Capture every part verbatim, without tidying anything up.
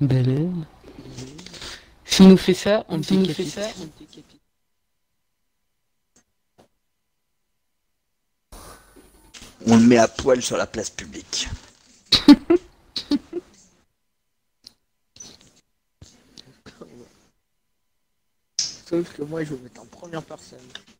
Belle. Si on nous fait ça, on si nous fait ça, on décapite. On le met à poil sur la place publique. Sauf que moi je vais mettre en première personne.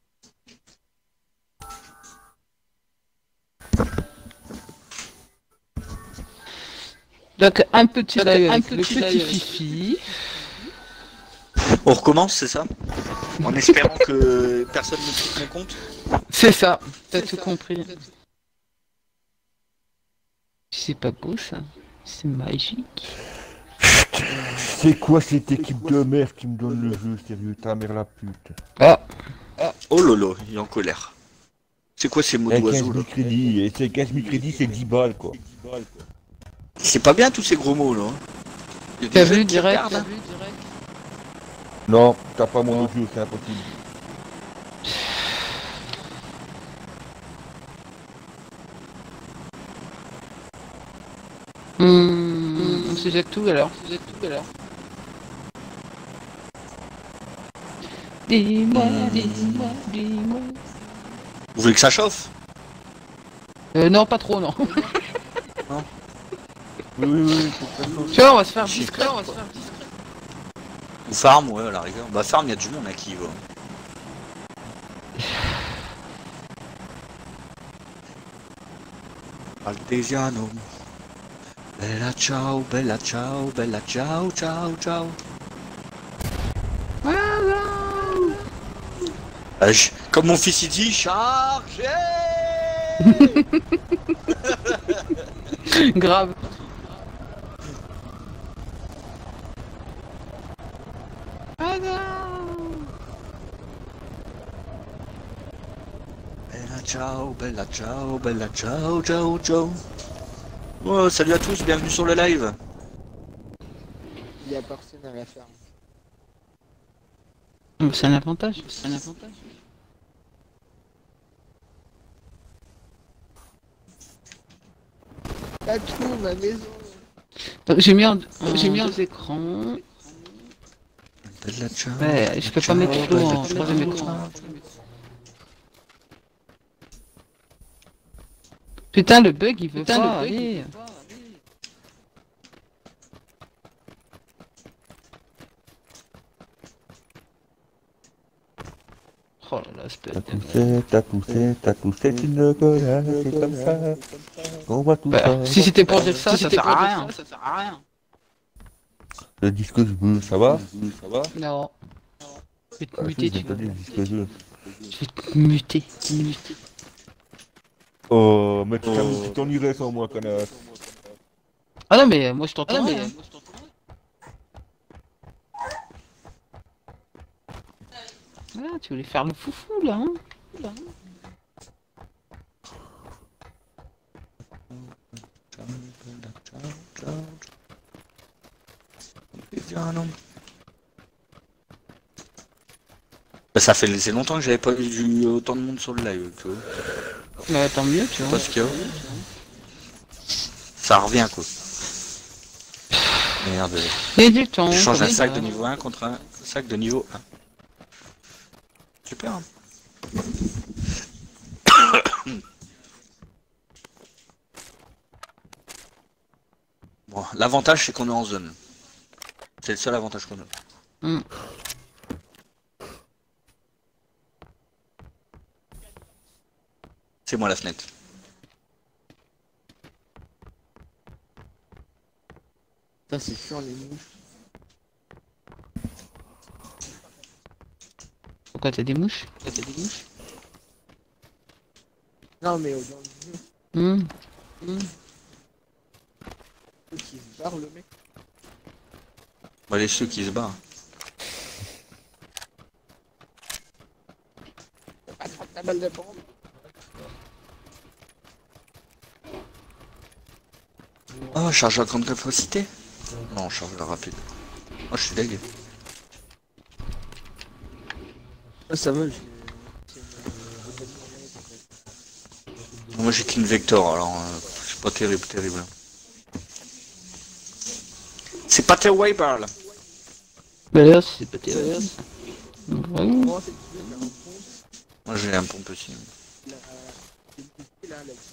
Donc un petit live avec le petit Fifi. On recommence, c'est ça? En espérant que personne ne quitte mon compte. C'est ça, t'as tout compris. C'est pas beau ça, c'est magique. C'est quoi cette équipe de merde qui me donne le jeu, sérieux, ta mère la pute. Ah, ah. Oh lolo, il est en colère. C'est quoi ces mots d'oiseau là? Crédits, et c'est quinze mille crédits, c'est dix balles quoi. C'est pas bien tous ces gros mots là. T'as vu direct, direct Non, t'as pas mon audio, c'est impossible. Mmh, on se jette tout alors. On se jette tout alors. Dis-moi, dis-moi, dis-moi. Vous voulez que ça chauffe? Euh, non, pas trop, non. Non. Oui, oui, oui, faut que ça chauffe. Tu vois, on va se faire discret, on va se faire discret. Ou farm, ouais, à la rigueur. Bah, farm, il y a du monde à qui va. Artesiano. Bella ciao, bella ciao, bella ciao, ciao, ciao. Euh, je... Comme mon fils il dit, chargez. Grave. Ah non. Bella ciao, bella ciao, bella ciao, ciao, ciao. Oh, salut à tous, bienvenue sur le live. Il y a personne à la ferme. C'est un avantage, c'est un avantage. T'as tout, ma maison. J'ai mis en, j'ai mis en deux écrans. Bella ciao. Ouais, je peux pas mettre tout en troisième écran. Putain, le bug il veut Putain, pas. Le bug, il veut pas. Oh là là, c'est T'as poussé, t'as poussé, t'as poussé, tu ne connais, c'est comme ça. On voit tout bah, ça. Si c'était pour dire ça, si ça, sert à rien. Ça, ça sert à rien. Le disque bleu, ça va? Ça va? Non. Je vais te Ah, muter, si, tu vas. le disque bleu. Je vais te muter, muter. Oh, mais tu t'en irais sans moi, connard. Ah non, mais moi je t'entends. Ah, mais... hein. Ah, tu voulais faire le foufou là, hein, là. Bah, ça fait c'est longtemps que j'avais pas vu du, autant de monde sur le live, tu vois. Bah tant mieux, tu vois. Parce que ça revient quoi. Merde. Et du temps. Je change un sac de niveau un contre un sac de niveau un. Super. Hein. Bon, l'avantage c'est qu'on est en zone. C'est le seul avantage qu'on a. Mm. C'est moi la fenêtre. Ça c'est chiant les mouches. Pourquoi t'as des mouches? Pourquoi t'as des mouches? Non mais au dans le jeu. Mmh. Mmh. Qui se barre le mec. Bah les ceux qui se barrent. T'as pas attrape ta balle de bombe. Oh, chargeur grande capacité? Non, chargeur rapide. Oh, je suis dégueu. Ah, ça va, j'ai... Moi j'ai qu'une Vector, alors euh, c'est pas terrible, terrible. C'est pas Théo qui parle. Bah là, c'est pas terrible. Vraiment. Moi, c'est que tu veux faire un pont. Moi j'ai un pompe aussi. La... C'est une petite là, là.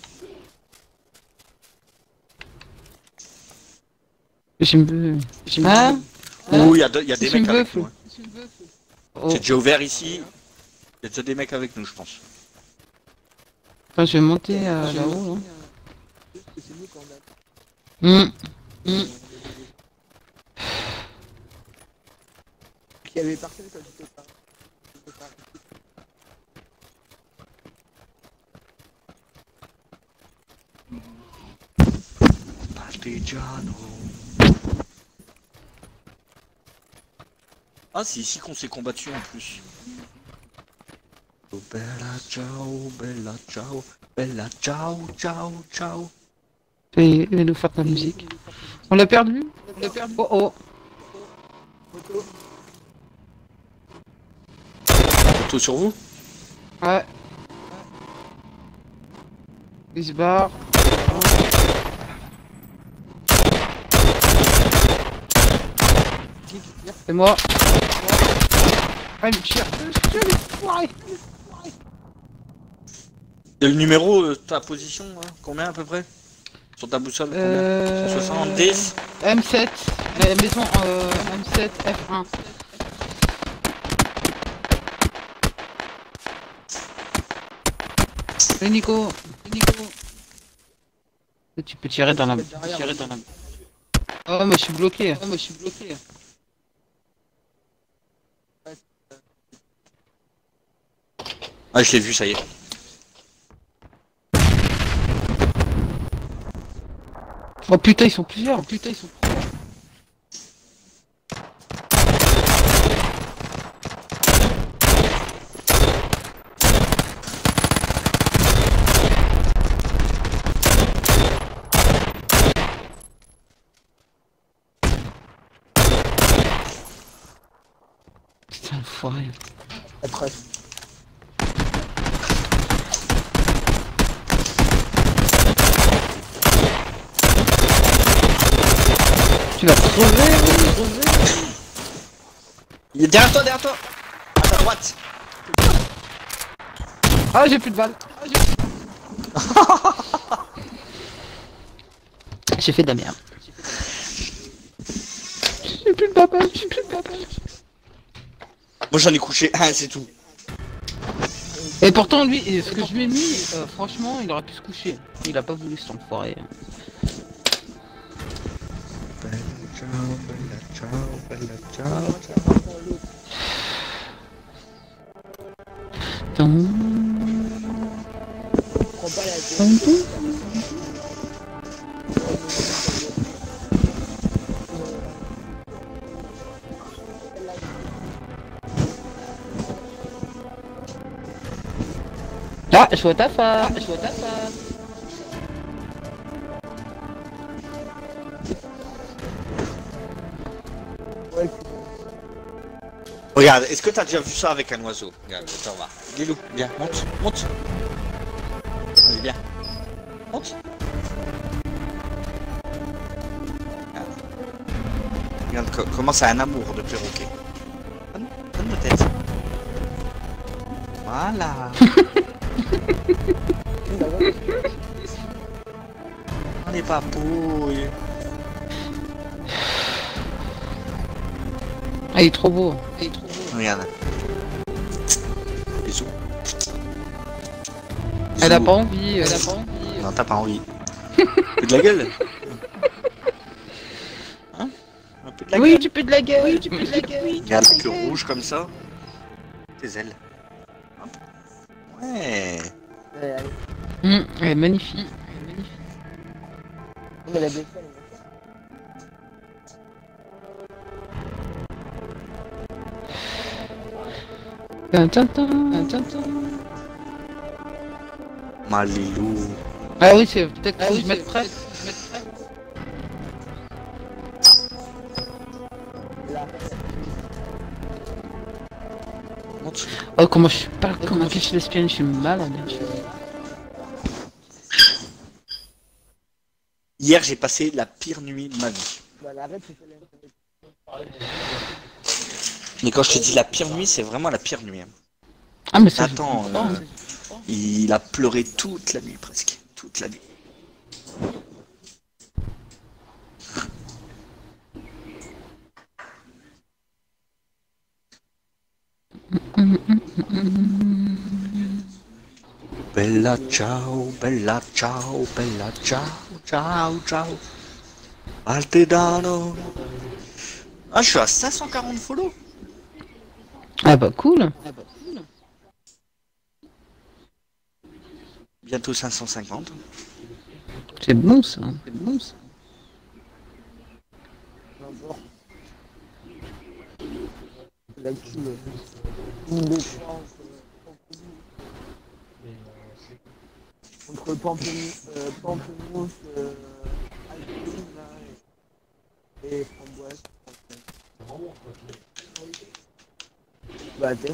J'aime peu. Ah, Ouh, il y a, de- y a des C'est une mecs avec bœuf. nous. hein. oh. C'est déjà ouvert ici. Il y a déjà des mecs avec nous, je pense. Enfin, je vais monter euh, là-haut. Hein. Juste que c'est nous qu'on a. Hum. Hum. Il y avait personne quand j'étais pas. J'étais pas. Partigiano. Ah, c'est ici qu'on s'est combattu en plus. Oh, bella ciao, bella ciao, bella ciao, ciao, ciao. Et il va nous faire de la musique. On l'a perdu. On l'a perdu. Oh oh. Photo. Photo sur vous? Ouais. Il se barre. C'est moi. Ah, il me tire. Il me tire, les foirés. Et le numéro, euh, ta position, hein, combien à peu près? Sur ta boussole, combien? Euh... cent soixante-dix. M sept. Euh, maison euh, M sept F un. Salut Nico. Salut Nico. Tu peux tirer dans la... Tu peux tirer dans la... Oh mais je suis bloqué. Oh mais je suis bloqué. Ah, je l'ai vu, ça y est. Oh putain ils sont plusieurs. Oh putain ils sont plusieurs. Putain l'enfoiré. Après. Tu vas crever, crever. Il est derrière toi, derrière toi. À ta droite. Ah j'ai plus de balles. Ah, j'ai... j'ai fait de la merde. J'ai plus de balles, j'ai plus de balles. Moi j'en ai couché un, c'est tout. Et pourtant lui, ce que je lui ai mis, euh, franchement, il aurait pu se coucher. Il a pas voulu cet enfoiré. Bella ciao, bella ciao, bella ciao, ciao. Tom... Prends pas la tête. Tom, tom. Ah, je vois ta femme, je vois ta femme. Ouais, Regarde, est-ce que t'as déjà vu ça avec un oiseau? Regarde, attends, va. Lilou, viens, monte, monte. Allez, viens. Monte. Regarde. Regarde co- comment c'est un amour de perroquet. Donne, donne la tête. Voilà. On est pas pouille. Ah, il est trop beau. Il est trop beau. Regarde. Bisous. Elle a Bisous. pas envie, elle a pas envie. Non, t'as pas envie. Un peu de la gueule. Hein? Un peu de la Oui, gueule. tu peux de la gueule. Oui, tu peux de la gueule. Regarde la queue rouge comme ça. Tes ailes. Hop. Ouais. ouais, allez. Mmh, elle est magnifique. Elle est magnifique. On met la baisselle, on met ça. Tintin, tintin. Malilou. Ah oui, c'est peut-être que je mette prêt. Là. Monte. Oh, comment je suis pas comme un cache lesbienne, je suis malade. Hier, j'ai passé la pire nuit de ma vie. Bah, l'arrête, c'est qu'elle aime. Mais quand je te dis la pire nuit, c'est vraiment la pire nuit. hein. Ah, mais ça, je Attends, comprends. euh, il a pleuré toute la nuit presque. Toute la nuit. Bella ciao, bella ciao, bella ciao, ciao, ciao. Altedano. Ah, je suis à cinq cent quarante follow. Ah bah cool. Bientôt cinq cent cinquante. C'est bon ça. C'est bon ça. N'importe. Là-dessus, euh, une défense, euh, entre Pamplemousse, euh, Pamplemousse, euh, Alpine, là, et, et Framboise. Bah, t'es.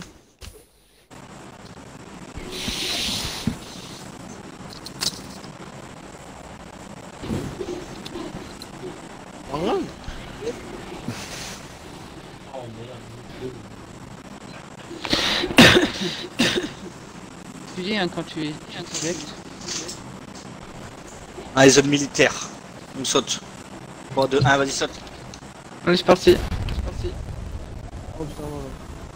Rien. Tu dis hein, quand tu es incorrect. Ah, les zones militaires. On saute. trois, deux, un, vas-y, saute. Allez, c'est parti. Oh, putain, ouais.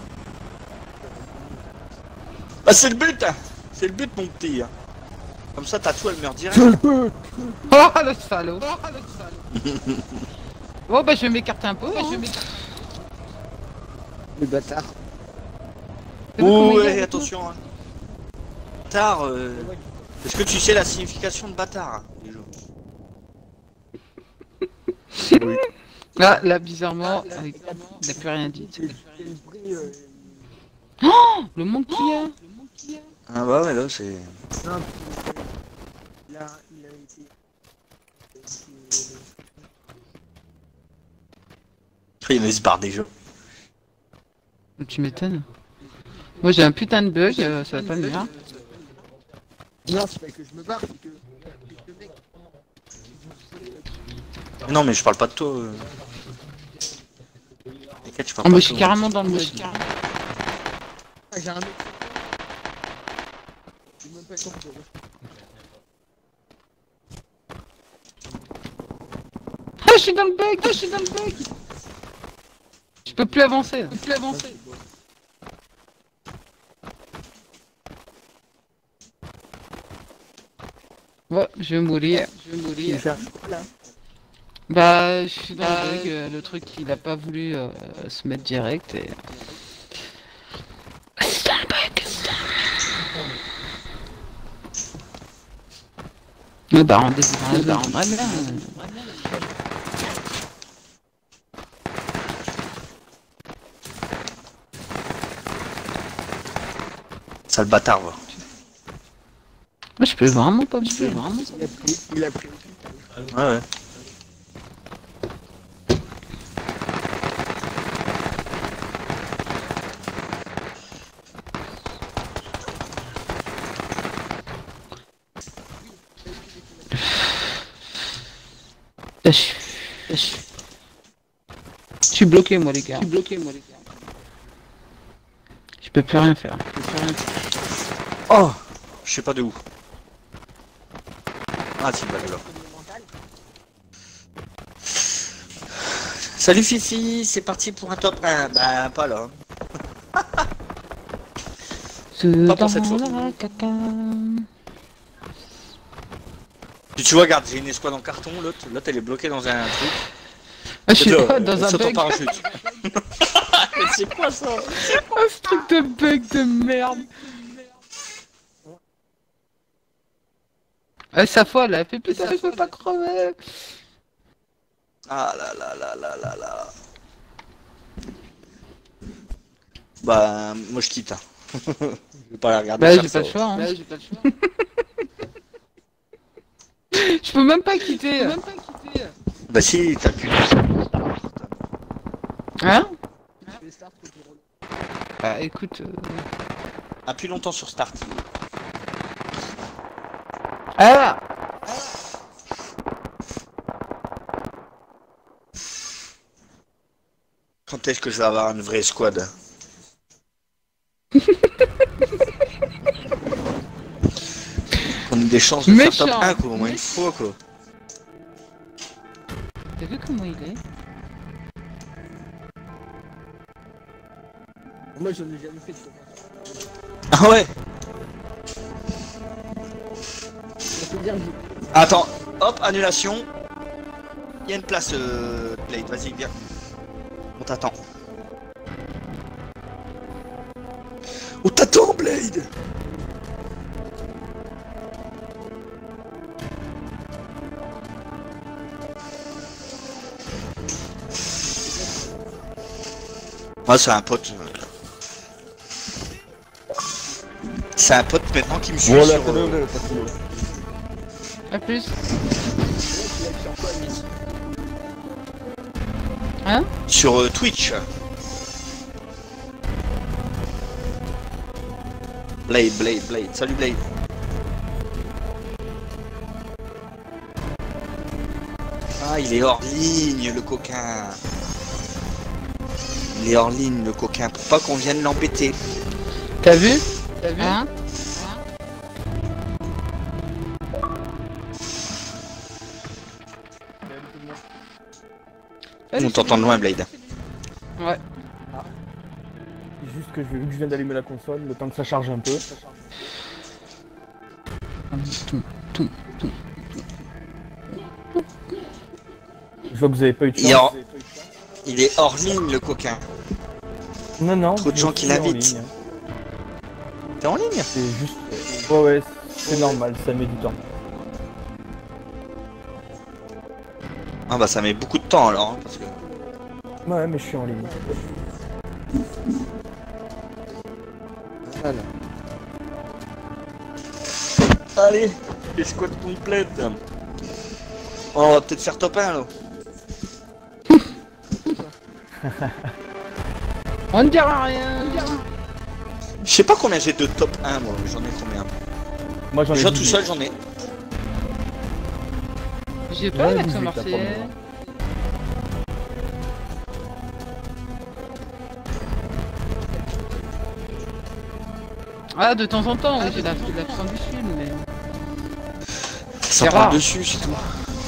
Bah, c'est le but, hein. C'est le but, mon petit. hein. Comme ça, t'as tout, elle meurt direct. Oh le salaud. Oh le salaud. Bon bah je vais m'écarter un peu. hein. Les bâtards. C'est bon, comment il Ouais, est, attention. Hein. Bâtard, euh... est-ce que tu sais la signification de bâtard hein, déjà Oui. Là, là bizarrement, avec... il n'a plus rien dit. C'est c'est le prix, euh, Le monde qu'il y a. Ah bah ouais, là, c'est... non, il a, il a été... Il y en a, ils se barrent déjà. Tu m'étonnes. Moi j'ai un putain de bug, euh, ça va pas mieux. Hein. Non, c'est pas que je me barre, c'est que... le mec... Non, mais je parle pas de toi. Euh... T'inquiète, je parle Oh, pas bah, de je suis toi. carrément dans le bug. Ah, j'ai un mec... J'ai même pas le temps de... Ah je suis dans le bug, ah, je suis dans le bug. Je peux plus avancer. Je peux plus avancer. Ouais, je vais mourir. Je vais Il mourir. cherche quoi, là? Bah, je suis dans le bug. euh, Le truc, il a pas voulu euh, se mettre direct et. C'est dans le bug. Mais bah, on décide. Bah, on va bien. Sale bâtard, va. Moi, je peux vraiment pas me faire. Vraiment. Il a pris... Il a pris... Ouais, ouais. Je suis... Je suis- Je suis bloqué, moi, les gars. Je suis bloqué, moi, les gars. Je peux plus rien faire. Je peux plus rien faire. Oh, je sais pas de où. Ah, si, bah là. Salut Fifi, c'est parti pour un top un. Bah, pas là. Pas pour cette fois. La caca. Puis tu vois, regarde, j'ai une escouade en carton, l'autre, l'autre elle est bloquée dans un truc. Ah, je suis Là, pas dans elle un saute en bug. parachute. Mais c'est quoi ça? Oh, ce truc de bug de merde. Ah, sa foi, elle a fait putain, je peux pas crever. Ah là là là là là là. Bah, moi je quitte. Hein. Je vais pas la regarder. Bah, faire j'ai ça. pas le choix. Hein. Bah, j'ai pas le choix. Je peux même pas quitter. Même pas quitter. Bah, si, t'as pu. Hein? Je fais start pour te rouler. Bah, écoute. Euh... Appuie longtemps sur Start. Ah! Quand est-ce que je vais avoir une vraie squad? On a des chances de Méchant. faire top un quoi, au moins une fois quoi. T'as vu comment il est? Moi, j'en ai jamais fait de ça. Ah ouais. Ça veut dire que j'ai- Attends, hop, annulation. Il y a une place, euh, Blade, vas-y, viens. On t'attend. On t'attend, Blade. Moi, c'est un pote. euh, C'est un pote maintenant qui me suit Voilà, sur, c'est euh, le tatouage. A plus. Hein? sur euh, Twitch. Blade, Blade, Blade. Salut, Blade. Ah, il est hors ligne, le coquin. Il est hors ligne, le coquin, pour pas qu'on vienne l'embêter. T'as vu? T'as vu? Hein? On t'entend de loin, Blade. Ouais. C'est juste que je- vu que je viens d'allumer la console, le temps que ça charge un peu. Je vois que vous avez pas eu de Il est, chance. hors... il est hors ligne, le coquin. Non, non. Trop de je gens suis qui en l'invitent. ligne. T'es en ligne? C'est juste. Ouais, ouais, c'est normal, ça met du temps. Ah bah ça met beaucoup de temps alors, hein, parce que... Ouais, mais je suis en ligne. Voilà. Allez, les squads complètes. Oh, on va peut-être faire top un là. On ne dira rien. on ne dira rien. Je sais pas combien j'ai de top un moi, mais j'en ai combien. Moi j'en ai Déjà tout dix-huit. seul j'en ai. J'ai pas Ouais, l'accent dix-huit, là, pour le marseillais. moment. Ah, de temps en temps, oui, j'ai la- j'ai l'accent du sud, mais. Ça C'est prend rare. dessus, c'est tout.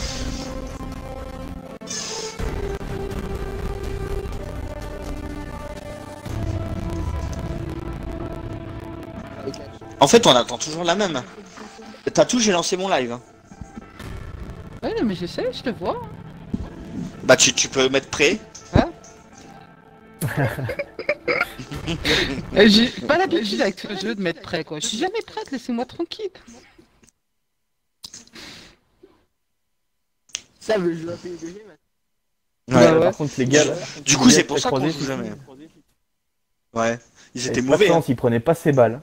En fait, on attend toujours la même. T'as tout, j'ai lancé mon live. hein. Ouais, non, mais je sais, je te vois. Bah, tu, tu peux mettre prêt. Euh, J'ai pas l'habitude avec ce jeu de mettre prêt, quoi. Je suis jamais prête, laissez-moi tranquille. Ça veut jouer à P U B G, Ouais. Bah ouais. Par contre, les gars, là, Du coup, les c'est gars, pour ça qu'on croisés, joue c'est jamais. fini. Ouais. Ils étaient Pas de mauvais. hein. chance, ils prenaient pas ses balles.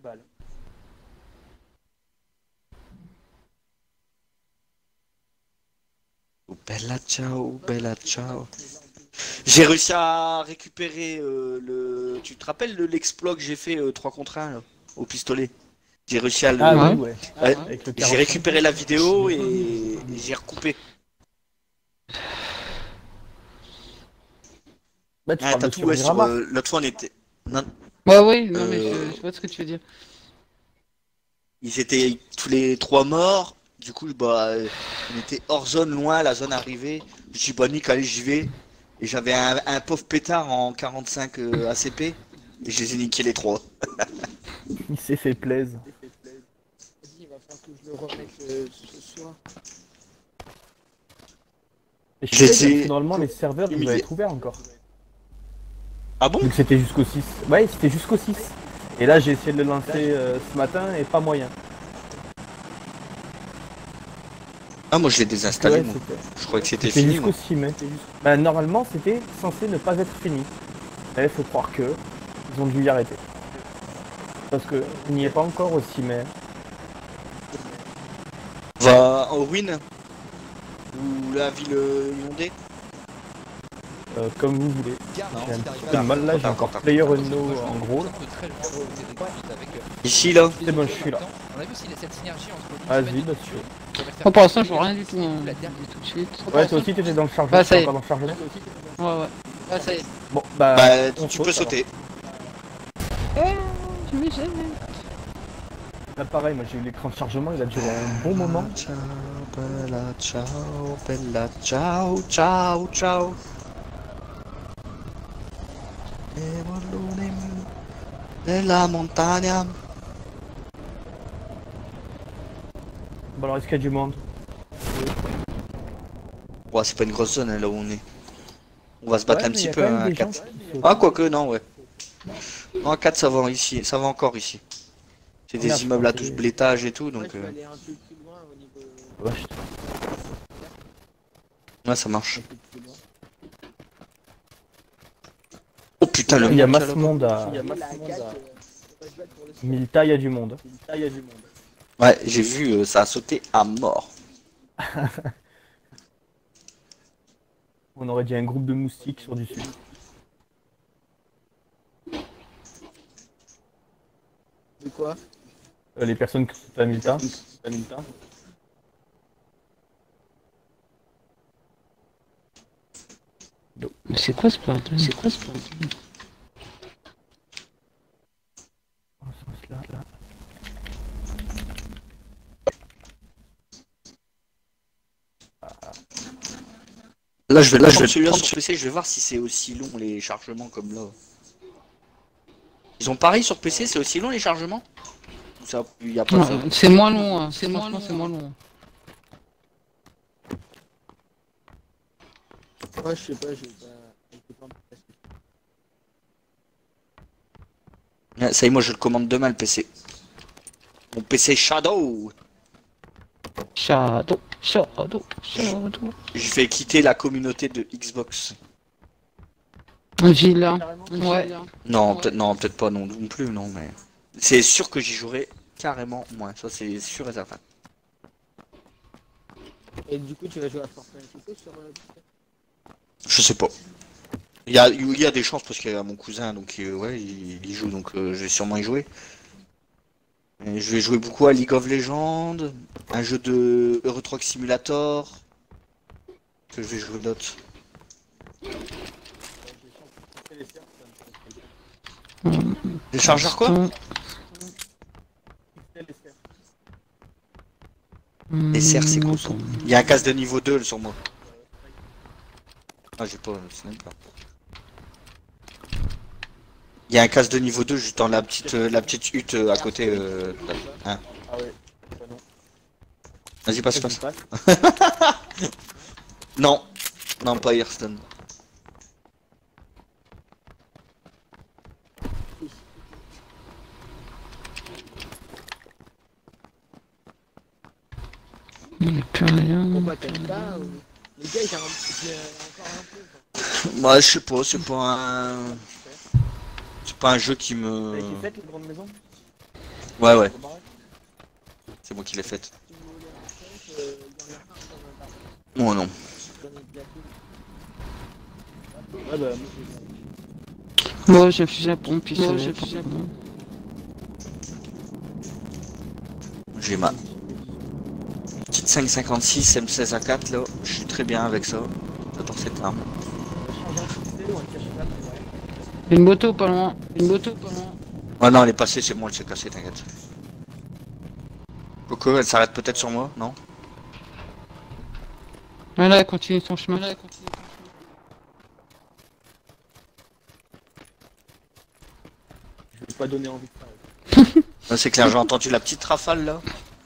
Oh, bella ciao, bella ciao. J'ai réussi à récupérer euh, le. Tu te rappelles de l'exploit que j'ai fait euh, trois contre un là, au pistolet? J'ai réussi à le. Ah Ouais. oui, ouais. Ouais. Avec le J'ai quarante. récupéré la vidéo et, et j'ai recoupé. Bah, tu Ah, parles t'as de tout, ouais, sur, Survivor. euh, l'autre fois on était. Non, Ouais, oui, non, mais Euh. je, je vois ce que tu veux dire. ils étaient tous les trois morts. Du coup, bah, euh, on était hors zone, loin, la zone arrivée. Je suis bah, Nick, allez, j'y vais. Et j'avais un, un pauvre pétard en quarante-cinq euh, A C P. Et je les ai niqués les trois. Il s'est fait plaisir. Il va falloir que je le remette euh, ce soir. Et je Je sais les ai- que normalement, les serveurs, ils Humiliés. doivent être ouverts encore. Ah bon? Vu que c'était jusqu'au six. Ouais, c'était jusqu'au six. Et là, j'ai essayé de le lancer euh, ce matin et pas moyen. Ah, moi je l'ai désinstallé, Ouais, moi. c'était- Je croyais que c'était C'était fini. jusqu'au moi. six mai. Bah, normalement, c'était censé ne pas être fini. Mais il faut croire que ils ont dû y arrêter. Parce que il n'y est pas encore au six mai. On va au Win ou la ville euh, inondée. Euh, comme vous voulez. Non, J'ai un petit peu de mal là, j'ai encore player unknown en gros. Là. Ici là. C'est bon, je suis là. On a vu aussi cette synergie entre Vas-y, là-dessus. Moi, pour l'instant, je vois rien du tout, hein, tout de suite. Ouais, toi aussi, t'étais dans le chargement. Ah, ça y est. Encore dans le chargement. Ouais, ouais. Ah, ça y est. Bon, bah, Bah, on tu saute, peux alors. sauter. Je me jette. Là, pareil, moi j'ai eu l'écran de chargement, il a duré un bon moment. Ciao, bella, ciao, bella, ciao, ciao, ciao. E vallone della montagna. Bon, alors, est-ce qu'il y a du monde? Ouais, c'est pas une grosse zone hein, là où on est. On va se battre Ouais, un mais petit y a peu quand même hein, à des gens quatre. qui sautent. Ah, quoique, non, ouais. Non, à quatre, ça va ici, ça va encore ici. C'est Merde, des je immeubles à pensais- double étage et tout, Moi, donc je vais euh... aller un peu plus loin au niveau. Vache. ouais, ça marche. Un peu plus loin. Oh putain, le Il y a monde masse qu'il y a monde à Il y a la quatre, euh, on va se battre pour le score. Milta, il y a du monde. Là, il y a du monde. là-bas. Ouais, j'ai vu, euh, ça a sauté à mort. On aurait dit un groupe de moustiques sur du sud. De quoi? Euh, les personnes qui sont à Milta. Mais c'est quoi ce bordel? C'est quoi ce bordel? Oh, ça, c'est là, là. Là, je vais, là, je vais celui-là sur P C, je vais voir si c'est aussi long les chargements comme là. Ils ont pareil sur P C, c'est aussi long les chargements? Ou ça, il y a pas ça? Non, c'est moins long, hein. C'est moins long, c'est moins long. Moi, je sais pas, j'ai pas. j'ai pas passé. Ah, ça y est, moi je le commande demain le P C. Mon P C Shadow. Shadow, Shadow, Shadow. Je vais quitter la communauté de Xbox. Vilain. Ouais. Non, Ouais. peut-être non, peut-être pas non, non plus, non, mais c'est sûr que j'y jouerai carrément moins. Ça c'est sûr et certain. Et du coup, tu vas jouer à Fortnite et tout sur. euh, Je sais pas. Il y a, il y a des chances parce qu'il y a mon cousin, donc euh, ouais, il, il y joue, donc euh, je vais sûrement y jouer. Et je vais jouer beaucoup à League of Legends, un jeu de Euro Truck Simulator. Que je vais jouer d'autres. Les chargeurs quoi? Les serres, c'est quoi ça? Il y a un casque de niveau deux sur moi. Ah, j'ai pas, c'est même pas. Il y a un casque de niveau deux juste dans la petite, euh, la petite hutte euh, à côté. Euh, hein. Ah ouais. Bah non. Vas-y, passe, Qu'est-ce passe. qui se passe? Non, non, pas Hearthstone. Il n'y a plus rien. Pourquoi t'aimes pas ou... Les gars, il y a un petit- il y a encore un peu. quoi. Moi, je sais pas, c'est pas un. C'est pas un jeu qui me. T'avais qui fait les grandes maisons? Ouais, ouais, c'est moi qui l'ai faite. Si vous voulez un truc, euh, il y en a un dans un bar. Moi non. Dans notre plateau. Ouais, bah, moi, j'ai- Moi j'ai un fusil à pompe, puis Moi, ça- j'ai un fusil à pompe. J'ai ma petite cinq cinquante-six M seize A quatre là. Je suis très bien avec ça. J'adore cette arme. Changer un pistol ou un cache-patte, ouais. Une moto pas loin. Une moto pas loin. Oh non, elle est passée, c'est moi, elle s'est cassée, t'inquiète. Coco, elle s'arrête peut-être sur moi, non? Voilà, elle continue son chemin. Voilà, elle continue son chemin. Je vais pas donner envie de ça. Ah, c'est clair, j'ai entendu la petite rafale là.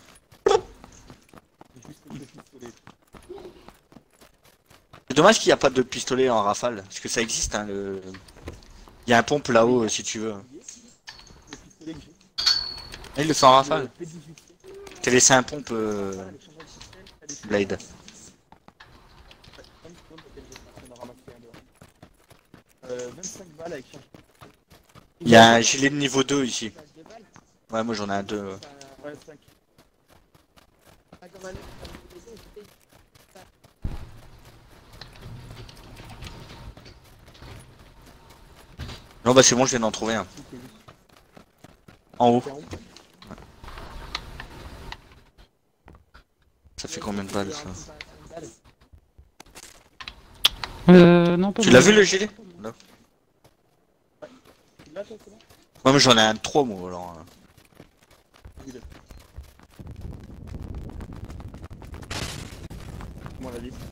J'ai juste le pistolet. C'est dommage qu'il n'y a pas de pistolet en rafale, parce que ça existe, hein, le... Il y a un pompe là-haut, euh, si tu veux. Le pistolet que j'ai. Ah, il le fait en rafale. Le P dix-huit C. T'as laissé un pompe, euh... Voilà, les changements de système, t'as des- Blade. Ouais, comme tu vois, peut-être que j'en ai ramassé un dehors. Euh, vingt-cinq balles avec change. Il y a un gilet de niveau deux ici. Flash de balle, Ouais, moi j'en ai un deux. euh. ça- Ouais, cinq. pas comme un autre, comme une maison, tu sais. Non, bah c'est bon, je viens d'en trouver un. En haut. C'est en haut. Ça fait combien de balles ça? Euh, non, pas Tu l'as moi. vu le gilet? Là, toi, c'est bon? Ouais, mais j'en ai un de trois, moi, alors. euh. Moi, la liste.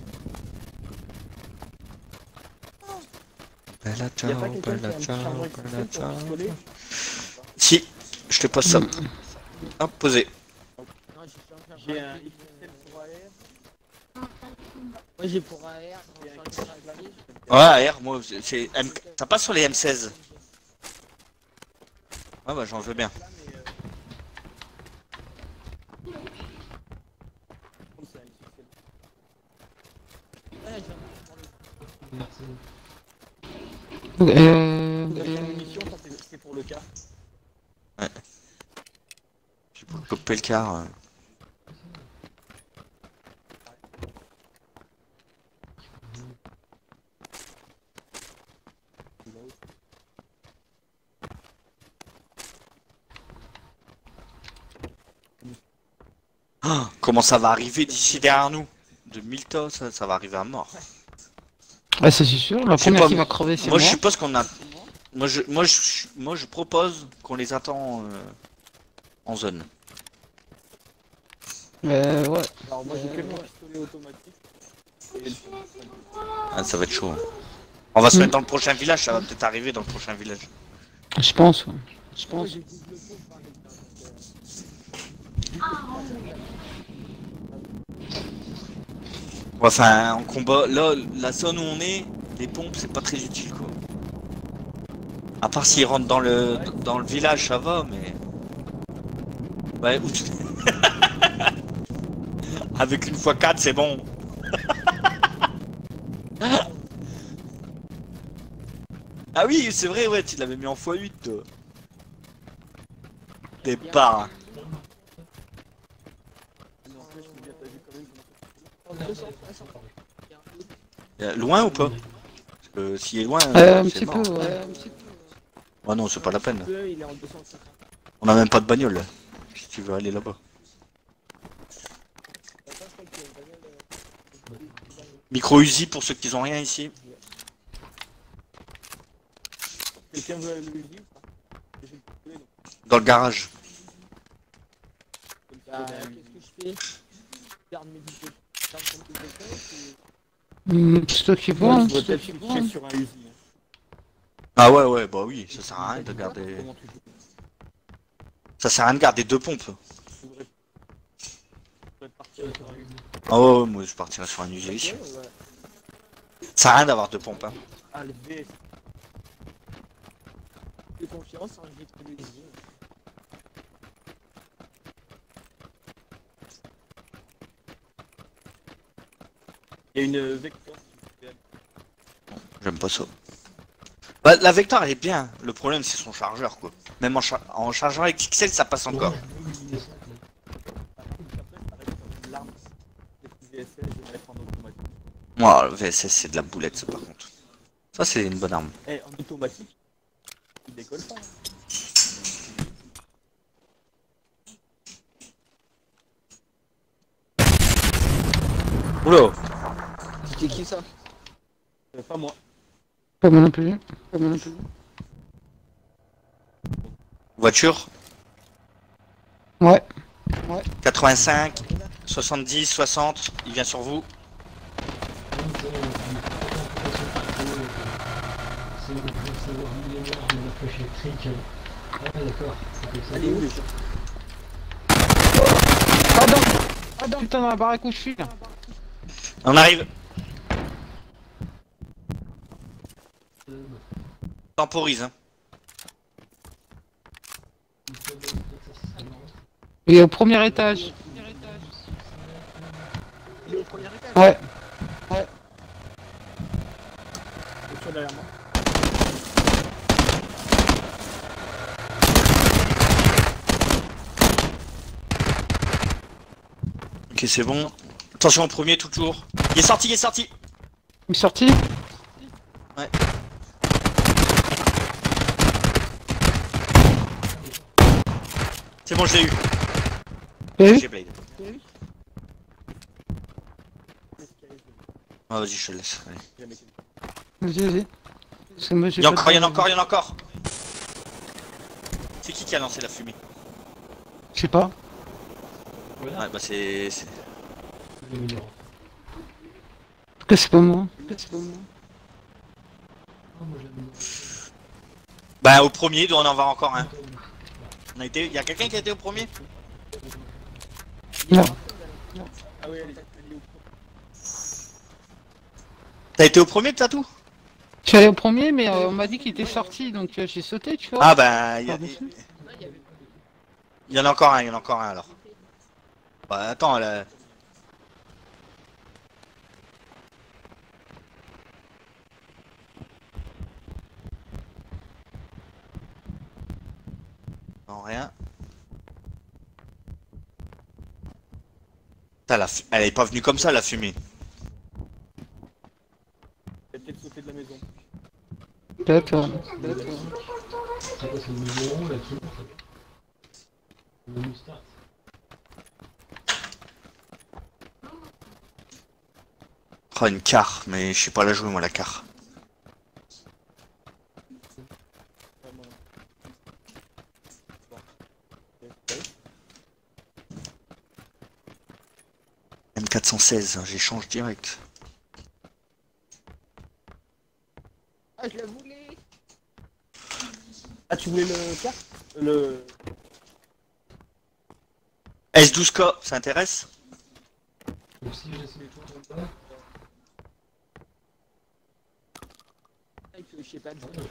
Bella Y'a ciao, pas quelqu'un qui a bella un petit ciao, chargeur bella exprès pour ciao. pistolet? Si, je te pose ça. Hop, posé. J'ai un X L pour A R. Moi, j'ai pour A R, j'ai un chargeur exprès. Ouais, R, moi, c'est M... ça passe sur les M seize. Ouais, bah, j'en veux bien. Euh... La euh, munition, ça c'est c'est pour le cas. Ouais. J'ai pour couper le car. euh. Ah, comment ça va arriver d'ici derrière nous? De Milton, ça, ça va arriver à mort. Ah, ça c'est sûr, la Je sais première pas, qui va crever c'est Moi, moi. je suppose qu'on a. Moi, je, moi, je, moi, je propose qu'on les attend euh, en zone. Euh, ouais. Alors, moi, j'ai que mon pistolet automatique. Et le- Ah, ça va être chaud. hein. On va se Mm. mettre dans le prochain village, ça va peut-être arriver dans le prochain village. Je pense, ouais. Je Moi, pense. j'ai double pot par exemple. Ouais, enfin, en combat, là, la zone où on est, les pompes, c'est pas très utile, quoi. À part s'ils rentrent dans le dans le village, ça va, mais. Ouais, ou tu- avec une fois quatre, c'est bon. Ah oui, c'est vrai, ouais, tu l'avais mis en fois huit, toi. T'es pas. Mais en fait, je me dis, t'as vu quand même comment ça se passe. Euh, Loin ou pas? Parce que s'il est loin, Euh, un c'est petit peu, mort. ouais. Ouais, non, c'est pas la peine. Le, il est en deux cent cinquante. On a même pas de bagnole, là, si tu veux aller là-bas. Attends, je crois qu'il y a une bagnole, euh, Micro Uzi pour ceux qui ont rien ici. Quelqu'un veut le Uzi ou pas? J'ai le pistolet, donc. Dans le garage. Bah, qu'est-ce que je fais? Je garde mes dix potes. Je garde comme tout quelqu'un, puis- Hum, c'est toi qui vois, hein, je dois c'est toi peut-être qui vois. switcher hein. sur un Uzi. hein. Ah ouais, ouais, bah oui, ça sert à rien de garder. Comment tu joues? Ça sert à rien de garder deux pompes. Je voudrais je voudrais partir sur un Uzi. Ah ouais, ouais, moi je partirais sur un Uzi ici. Ok, ouais. Ça sert à rien d'avoir deux pompes, hein. Ah, le V S. De confiance, hein, je vais trouver le Uzi. Il y a une Vector. J'aime pas ça. Bah, la Vector elle est bien. Le problème c'est son chargeur, quoi. Même en, cha- en chargeur avec X L, ça passe encore. Après, ça reste comme l'arme. Les V S L, je vais mettre en automatique. Moi, le V S S c'est de la boulette, ça par contre. Ça c'est une bonne arme. Eh, en automatique, il décolle pas. hein. Oula! C'était qui ça? Euh, Pas moi. Pas moi non plus. Pas moi non plus. Voiture? Ouais. quatre-vingt-cinq, soixante-dix, soixante, il vient sur vous. Allez, où les gens? Putain, dans la baraque où je suis là. On arrive. Temporise, hein. Il est au premier étage. Il est au premier étage. Ouais. Voiture derrière moi. Ok, c'est bon. Attention au premier, toujours. Il est sorti, il est sorti. Il est sorti. Ouais. C'est bon, je l'ai eu. T'as vu? J'ai Blade. Ah, vas-y, je te laisse. Allez. Vas-y, vas-y. Parce que moi, j'ai Il y en a pas encore, il y en a de- encore, il y en a encore. qui a lancé la fumée? Je sais pas. Ouais, bah c'est... c'est- En tout cas, c'est pas moi. En tout cas, c'est pas moi. Bah au premier, il doit en avoir encore un. On a été... Il y a quelqu'un qui a été au premier? Non. Ah oui, elle est allée au T'as été au premier, Tatou? Je suis allé au premier, mais euh, on m'a dit qu'il était sorti, donc euh, j'ai sauté, tu vois. Ah bah... Il y, a- Par-dessus. il y en a encore un, il y en a encore un alors. Bah attends, là... Non, rien. Putain, la fu- Elle est pas venue comme ça, la fumée. Elle a peut-être sauté de la maison. D'accord. Oh, une car, mais je sais pas la jouer moi, la car. M quatre cent seize, j'échange direct. Ah, je la voulais. Ah, tu voulais le carte? Le... S douze K, ça intéresse? Je sais pas.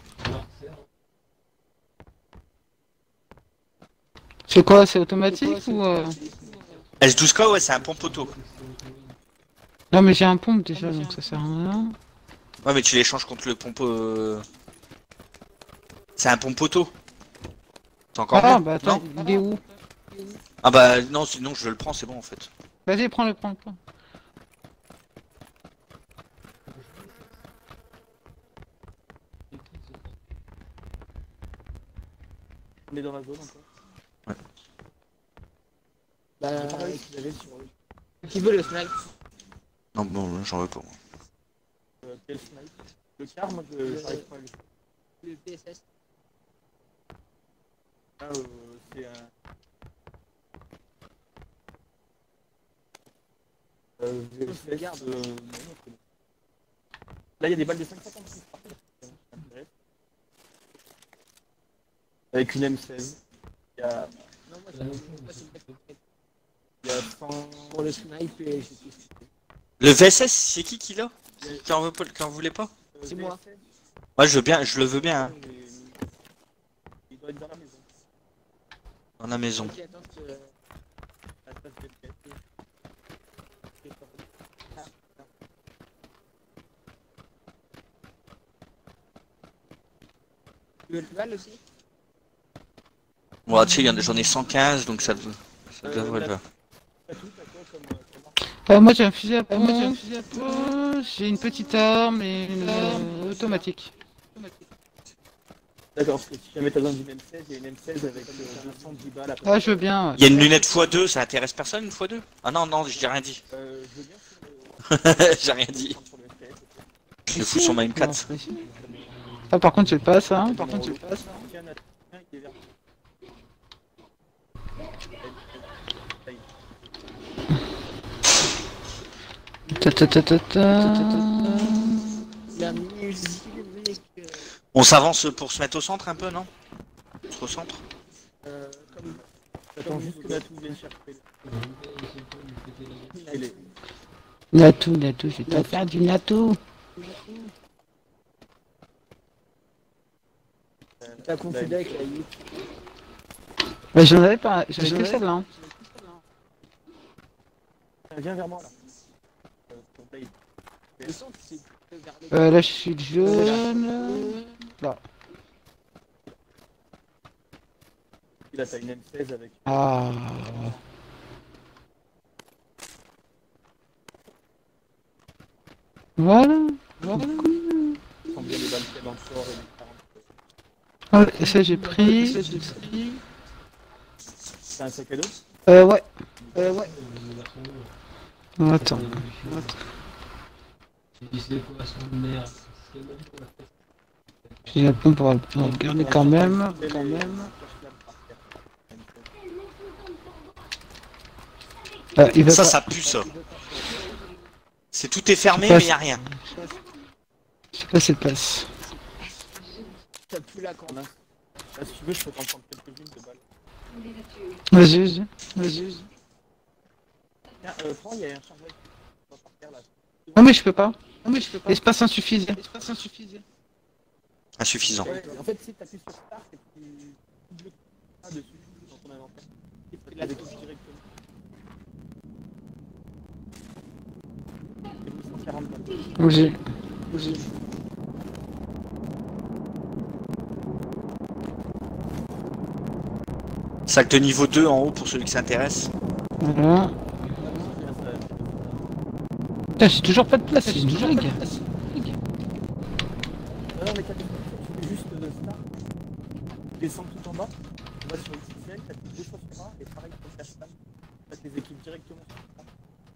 C'est quoi, c'est automatique ou euh... S douze K, ouais, c'est un pompe auto. Non, mais j'ai un pompe déjà, donc ça sert à rien. Ouais, mais tu l'échanges contre le pompe... euh, C'est un pompe auto. C'est encore Ah, mieux, bah attends, non? il est où? Ah bah non, sinon je le prends, c'est bon en fait. Vas-y, prends-le, prends-le, prends. On est dans la zone encore. Ouais. Bah, pareil, qu'il avait sur le... Qui veut le snipe? Non, bon, j'en veux pas. Moi. Euh, quel snipe? Le car, moi, je j'arrive pas à le... Le P S S. Ah, euh, c'est un... Euh, V S S, euh, non, non, c'est bon. Là, il y a des balles de cinq cent cinquante-six. Avec une M seize. Il y a... Non, moi, c'est... Il y a cent... Pour le snipe et j'ai tout. Le V S S, c'est qui qui l'a? Qui en veut pas, qui en voulait pas? C'est moi. Ouais, je veux bien, je le veux bien. Hein. Il doit être dans la maison. Dans la maison. Ok, attends, je te... Attends, je vais te casser. Ah, putain. Tu veux le cheval aussi? Bon, tu sais, il y en a- j'en ai cent quinze, donc ça, dev- ça devrait le faire. T'as tout, t'as quoi comme... euh, comme arme? Euh, moi j'ai un fusil à pompe, j'ai un fusil à pompe, j'ai une petite arme et une euh, automatique. D'accord, parce que si jamais t'as besoin d'une M seize, il y a une M seize avec euh, deux cent dix balles après. Ah, je veux bien. Ouais. Il y a une lunette fois deux, ça intéresse personne une fois deux? Ah non, non, j'ai rien dit. Euh, je veux bien sur le... J'ai rien dit. sur le F P S, ok. Je le fous sur ma M quatre. Ah, par contre, j'ai pas ça. Hein. Par contre, j'ai pas ça. Tiens, Nathan, il est vert. Ta ta ta ta ta. La musique, mec. euh, On s'avance pour se mettre au centre un peu, non? Au centre? Euh, comme... J'attends juste que Natou vienne chercher. Il est... Natou, Natou, je vais te faire du Natou. T'as confondu avec la huit. Mais j'en avais pas, j'avais que celle-là. Hein. Viens vers moi là. Euh, ton play. Le centre, c'est vers les... Euh, là, je suis jaune. Là. Là, t'as une M seize avec... Ah. Voilà. Voilà. Sans bien les balles qu'il y a dans le fort et les quarante. Ah, et ça j'ai pris. C'est un sac à dos? Euh, ouais. Euh, ouais. Attends. J'ai la pompe pour le garder quand même. Quand même. Euh, il veut Ça, pas. ça pue ça. C'est tout est fermé, Je sais pas mais y a rien. Je sais pas si elle passe. Ça pue la corne. Hein. Là, si tu veux, je peux t'en prendre quelques-unes de balles. Vas-y, vas-y. Vas-y, vas-y. Tiens, euh, prends, il y a un chargeur qui va par terre là. Non mais je peux pas. Non mais je peux pas. Espace insuffisant. Espace insuffisant. Insuffisant. Ouais, en fait, si tu appuies sur Start et que tu doubles ça dessus dans ton inventaire, et tu la découpes directement. C'est huit cent quarante balles. Vas-y. Vas-y. Sac de niveau deux en haut pour celui qui s'intéresse. Voilà. Ah non, c'est bien, ça- Putain, j'ai toujours pas de place, c'est une blague. Ah non, mais t'as des tu fais juste euh, Start, tu descends tout en bas, tu vas sur X X L, t'appuies deux fois sur A, et pareil pour le cache-spam, t'as tes équipes directement sur Start.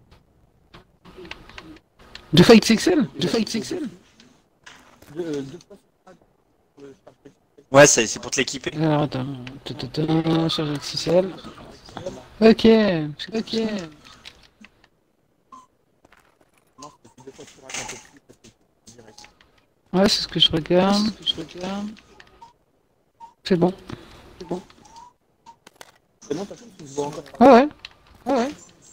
Deux fois X X L. Deux fois X X L. Deux, euh, deux fois sur A, pour le Start. Ouais, c'est c'est pour te l'équiper. Alors attends. Tata, charge X X L. Ok. Ok. Non, c'est deux fois sur A quand t'es dessus, parce que c'est direct. Ouais, c'est ce que je regarde. C'est ce que je regarde. C'est bon. C'est bon. C'est bon, t'as fait, tu se vois encore. Ah ouais. Ah ouais.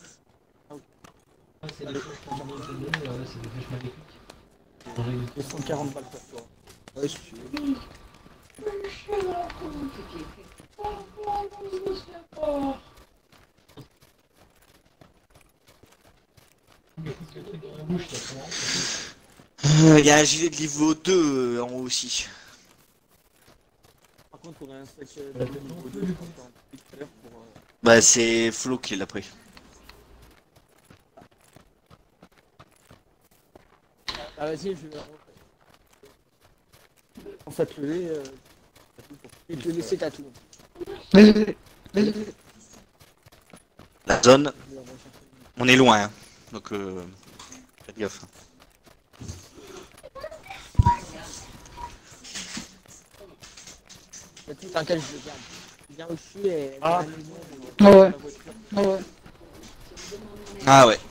J'ai cent quarante balles pour toi. Ouais, je suis... Il y a un gilet de niveau deux euh, en haut aussi. Par contre, on a un sac euh, de niveau deux, je pense, en plus tout à l'heure pour... euh, Bah, c'est Flo qui l'a pris. Ah vas-y, je vais... Quand ça te lever, euh... et te laisser ta tour. Vas-y, vas-y. Vas-y, vas-y. La zone, on est loin. Hein. Donc, euh, faites gaffe. T'inquiète, je le garde. Viens où je suis et... Ah. à la maison, Ah ouais. la voiture. Ah ouais. Ah ouais.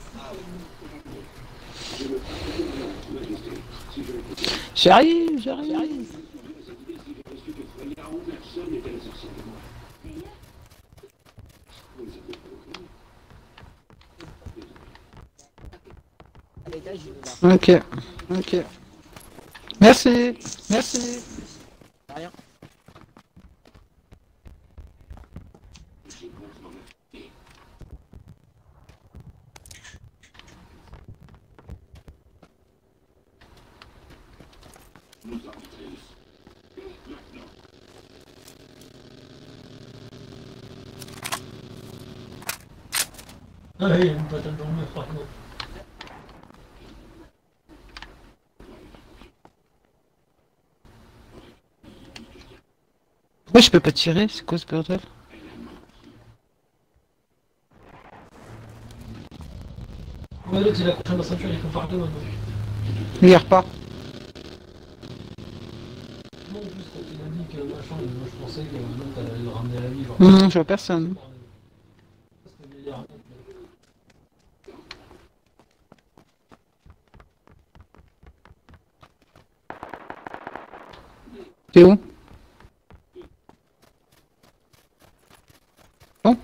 J'arrive, j'arrive. Les gars, j'y vais là. Ok. Ok. Merci. Merci. Rien. Ah oui, une patate dans le mur, par contre. Moi je peux pas tirer, c'est quoi ce bordel? Ouais, l'autre il a accroché dans la ceinture, il faut partout maintenant. Il repart. Non, en plus, quand il a dit que machin, moi je pensais que l'autre allait le ramener à la vie. Genre. Non, je vois personne. Parce que il y a- T'es où? Bon.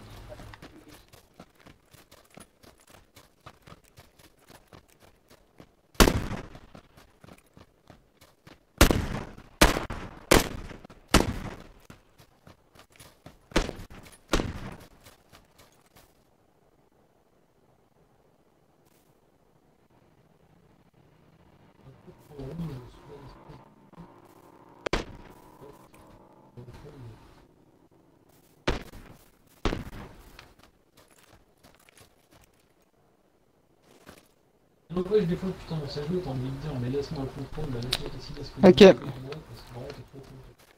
Donc ouais, des fois, putain, on s'est joué, t'as envie de dire, mais laisse-moi le contrôle, bah laisse-moi décider ce que Ok. je veux, parce que vraiment, t'es trop con.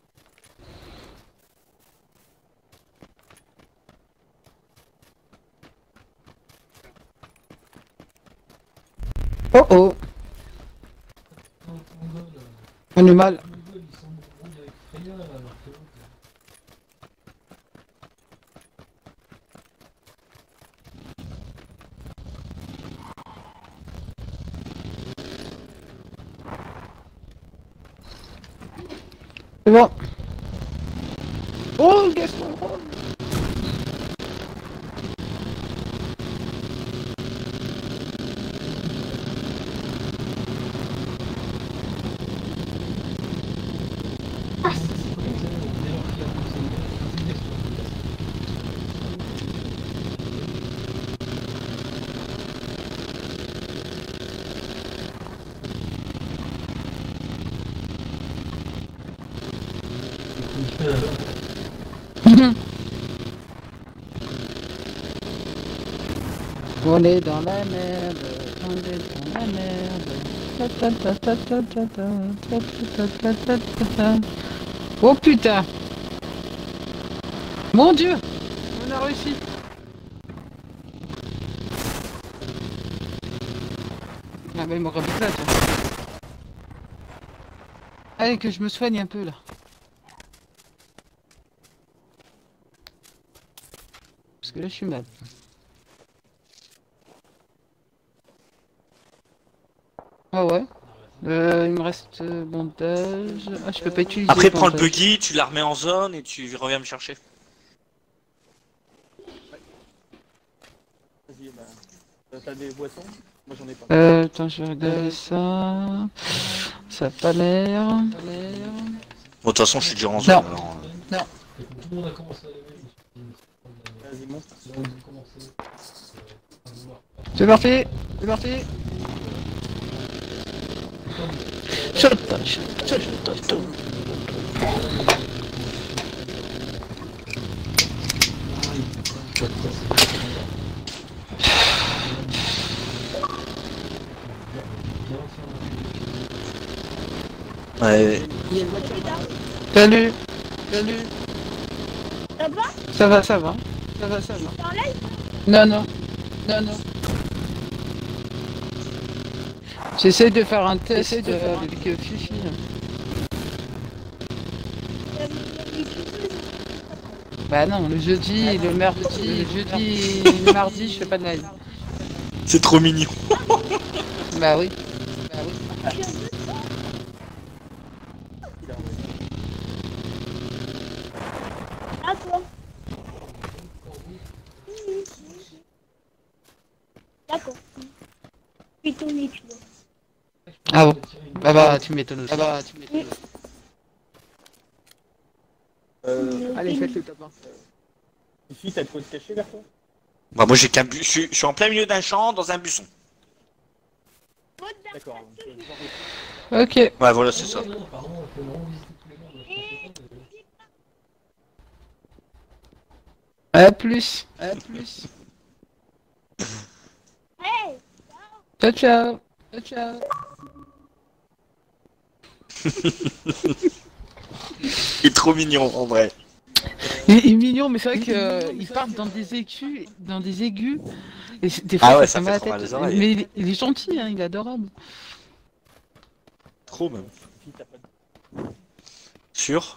Oh oh. Non, Mongol, euh, On est mal. Mongol, ils s'embrouillent avec Freya, là, alors que l'autre, C'est bon. Oh, Gaston, oh. On est dans la merde, on est dans la merde. Ta ta ta ta ta ta ta ta ta ta ta ta. Oh putain! Mon Dieu! On a réussi! Ah bah il m'aurait fait ça, toi. Allez, que je me soigne un peu là. Parce que là je suis mal. Ah ouais. Euh, il me reste euh, bandage. Ah, je peux pas utiliser. Après, prends le bandage. buggy, tu la remets en zone et tu reviens me chercher. Vas-y, bah. T'as des boissons? Moi j'en ai pas. Euh, attends, je vais regarder ça. Ça a pas l'air. Bon, de toute façon, je suis déjà en zone. Non. Alors, euh, Non. Et quand tout le monde a commencé à lever, je me suis dit, Vas-y, monte. là, on a commencé euh, à vouloir. C'est parti. C'est parti. Shot, shot, shot, shot, shot. Ouais. Salut. Salut. Ça va? Ça va, ça va. Ça va, ça va. T'es en live? Non, non. Non, non. J'essaie de faire un test de faire euh, avec euh, Fifi. Bah non, le jeudi, le mercredi, le jeudi et le mardi, je fais pas de live. C'est trop mignon. Bah oui. Bah oui. À toi. D'accord. Puis ton nez, tu vois. Ah bon. Bah bah, tu m'étonnes aussi. Ah bah, tu m'étonnes. Euh. Allez, faites le top un. Ici, t'as de quoi te cacher vers toi? Bah, moi, j'ai qu'un bu... je, suis... je suis en plein milieu d'un champ dans un buisson. D'accord, donc euh, je vais Ok. Ouais, voilà, c'est ça. Non, non, pardon, on peut vraiment visiter tous les mondes, je pensais pas, mais- À plus. À plus. Hey! Ciao, ciao. Ciao, ciao. Il est trop mignon, en vrai. Il, il est mignon, mais c'est vrai qu'il part dans des aigus, dans des aigus. Et c'est- des fois, Ah ouais, ça, ça me fait la trop mal tête. aux oreilles. Mais il, il est gentil, hein, il est adorable. Trop, même. Ici, t'as pas de. Sûr?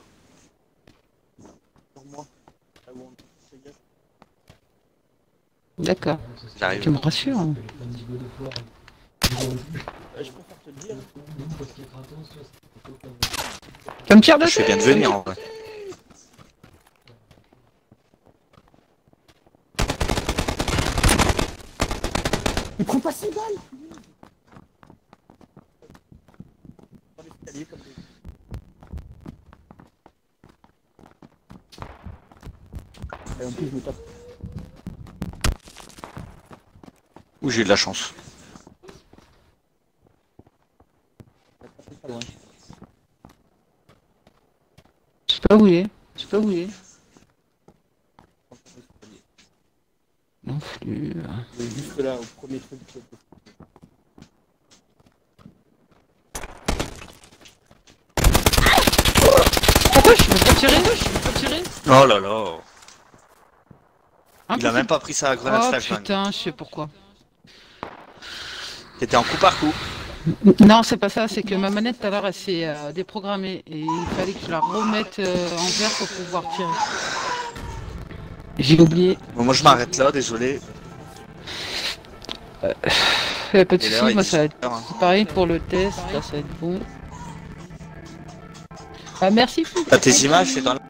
Sur moi. Là où on fais gaffe. D'accord. J'arrive. Tu me rassures. hein. que les niveaux de foire, ils vont plus. Euh, je préfère te le dire. Non, parce qu'il y a Kratos, tu vois, c'est plutôt comme- Ça me tire Je fais bien de venir, en vrai. Il prend pas ses balles! Dans l'escalier comme des. Et en plus, je me tape. Ouh, j'ai eu de la chance. Pas loin. Je sais pas où il est. Je sais pas où il est. Non plus. Il est juste là, au premier truc. Pourquoi je peux pas tirer? Je peux pas tirer? Oh là là. Il a Impossible. même pas pris sa grenade Oh flashbang. putain, je sais pourquoi. T'étais en coup par coup. Non, c'est pas ça, c'est que ma manette tout à l'heure elle s'est euh, déprogrammée et il fallait que je la remette euh, en vert pour pouvoir tirer. J'ai oublié. Bon, moi, je m'arrête là, désolé. Y a pas de Et l'heure soucis, est moi ça va être dix-sept heures, hein. c'est pareil pour le test, là ça va être bon. Ah, merci. T'as tes images, c'est dans la...